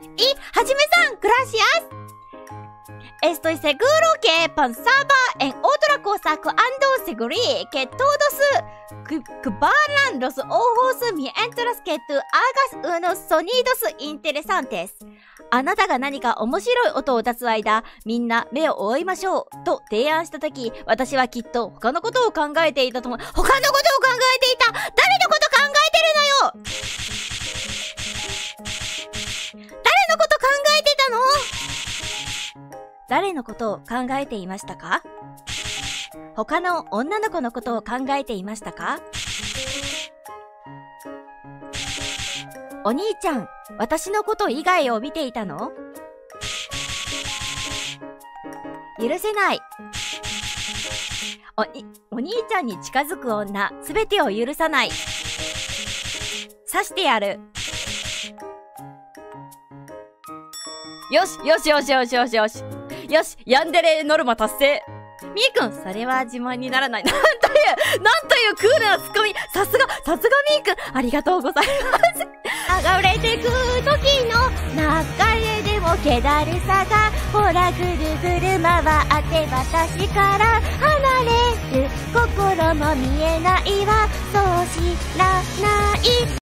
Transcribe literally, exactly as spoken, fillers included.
はじめさん、gracias. Estoy seguro que pensaba en otra cosa cuando descubrí que todos cubran los ojos mientras que tú hagas unos sonidos interesantes. あなたが何か面白い音を出す間、みんな目を覆いましょうと提案したとき、私はきっと他のことを考えていたと思う。他のことを考えていた。誰のこと考えてるのよ。誰のこと考えてたの？誰のことを考えていましたか？他の女の子のことを考えていましたか？お兄ちゃん、私のこと以外を見ていたの？許せない。おに、お兄ちゃんに近づく女、すべてを許さない。刺してやる。よし、よしよしよしよしよし。よし、ヤンデレノルマ達成。みーくん、それは自慢にならない。なんという、なんというクールなツッコミ。さすが、さすがみーくん。ありがとうございます。流れてく時の流れでも気だるさが、ほらぐるぐる回って私から離れる。心も見えないわ、そう知らない。